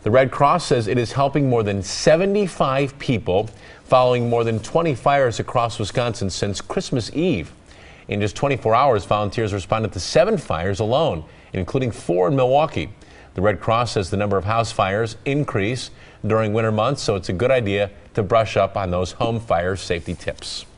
The Red Cross says it is helping more than 75 people following more than 20 fires across Wisconsin since Christmas Eve. In just 24 hours, volunteers responded to 7 fires alone, including 4 in Milwaukee. The Red Cross says the number of house fires increase during winter months, so it's a good idea to brush up on those home fire safety tips.